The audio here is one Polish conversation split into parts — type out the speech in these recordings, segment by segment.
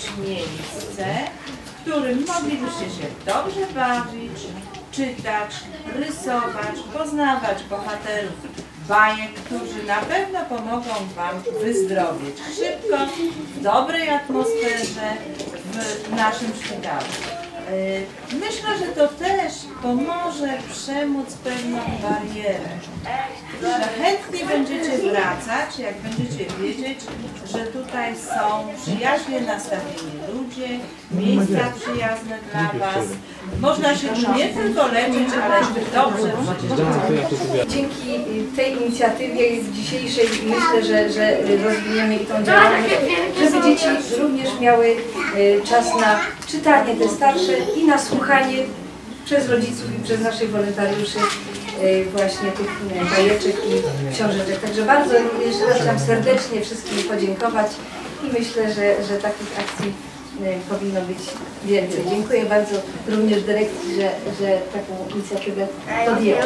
miejsce, w którym moglibyście się dobrze bawić, czytać, rysować, poznawać bohaterów bajek, którzy na pewno pomogą Wam wyzdrowieć szybko, w dobrej atmosferze w naszym szpitalu. Myślę, że to też pomoże przemóc pewną barierę, że chętnie będziecie wracać, jak będziecie wiedzieć, że tutaj są przyjaźnie nastawieni ludzie, miejsca przyjazne dla Was. Można się tu nie tylko leczyć, ale dobrze żyć. Dzięki tej inicjatywie dzisiejszej myślę, że rozwiniemy i tą działalność, żeby dzieci również miały czas na czytanie, te starsze, i na słuchanie przez rodziców i przez naszych wolontariuszy właśnie tych bajeczek i książeczek. Także bardzo jeszcze raz chciałam serdecznie wszystkim podziękować i myślę, że takich akcji powinno być więcej. Dziękuję bardzo również dyrekcji, że taką inicjatywę podjęła.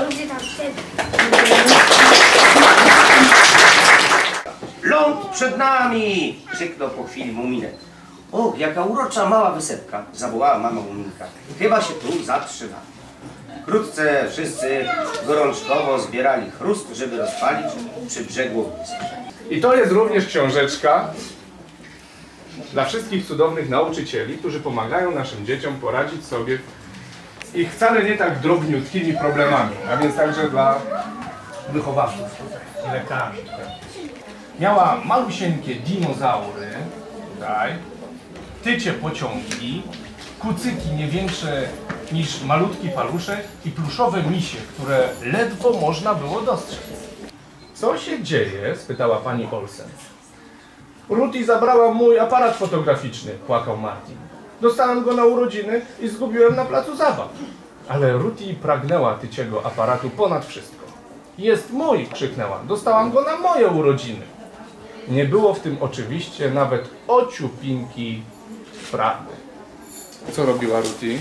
Ląd przed nami! Krzyknął po chwili Muminek. O, jaka urocza mała wysepka! Zawołała mama Muminka. Chyba się tu zatrzyma. Wkrótce wszyscy gorączkowo zbierali chrust, żeby rozpalić przy brzegu ogniska. I to jest również książeczka dla wszystkich cudownych nauczycieli, którzy pomagają naszym dzieciom poradzić sobie z ich wcale nie tak drobniutkimi problemami, a więc także dla wychowawców i lekarzy. Miała malusieńkie dinozaury, tutaj, tycie pociągi, kucyki nie większe niż malutki paluszek i pluszowe misie, które ledwo można było dostrzec. Co się dzieje? Spytała pani Olsen. Ruti zabrała mój aparat fotograficzny, płakał Martin. Dostałem go na urodziny i zgubiłem na placu zabaw. Ale Ruti pragnęła tyciego aparatu ponad wszystko. Jest mój! Krzyknęła. Dostałam go na moje urodziny. Nie było w tym oczywiście nawet ociupinki prawdy. Co robiła Ruti?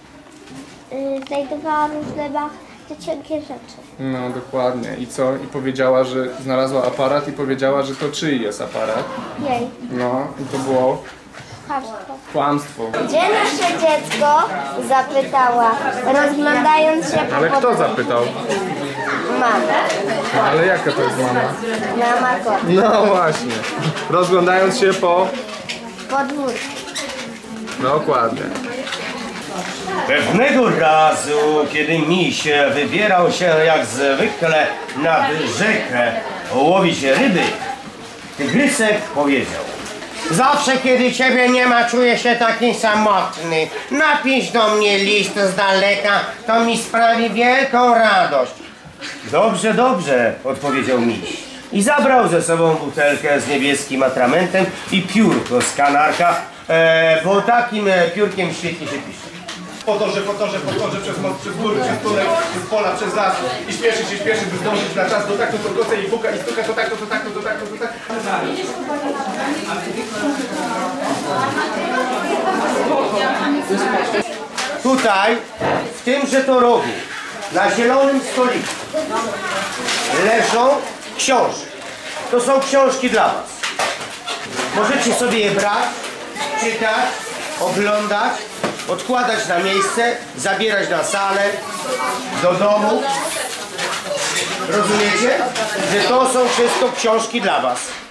Znajdowała różne cienkie rzeczy. No dokładnie. I co? I powiedziała, że znalazła aparat i powiedziała, że to czyj jest aparat. Jej. No i to było Kłamstwo. kłamstwo. Gdzie nasze dziecko? Zapytała, rozglądając się po Ale kto zapytał? Mama. Ale jaka to jest mama? Mama kot. No właśnie. Rozglądając się po... Podwórku. Dokładnie. Pewnego razu, kiedy miś wybierał się jak zwykle nad rzekę łowić ryby, tygrysek powiedział: zawsze kiedy ciebie nie ma, czuję się taki samotny. Napisz do mnie list z daleka, to mi sprawi wielką radość. Dobrze, dobrze, odpowiedział miś. I zabrał ze sobą butelkę z niebieskim atramentem i piórko z kanarka, bo takim piórkiem świetnie się pisze. Podążę przez most, przez góry, przez tunel, przez pola, przez las i śpieszy, by zdążyć na czas, to tak, to goce i puka i stuka, to tak, to tak, to tak, to tak. Tutaj, w tymże to rogu, na zielonym stoliku leżą książki. To są książki dla Was. Możecie sobie je brać, czytać, oglądać, odkładać na miejsce, zabierać na salę, do domu. Rozumiecie? Że to są wszystko książki dla Was.